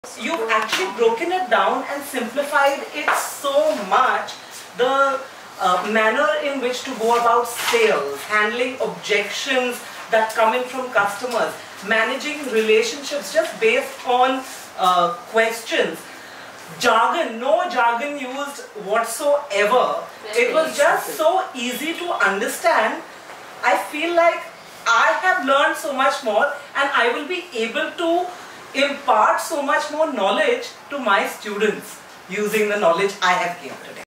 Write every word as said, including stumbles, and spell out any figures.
You've actually broken it down and simplified it so much. The uh, manner in which to go about sales, handling objections that come in from customers, managing relationships just based on uh, questions. Jargon, no jargon used whatsoever. It was just so easy to understand. I feel like I have learned so much more and I will be able to impart so much more knowledge to my students using the knowledge I have gained today.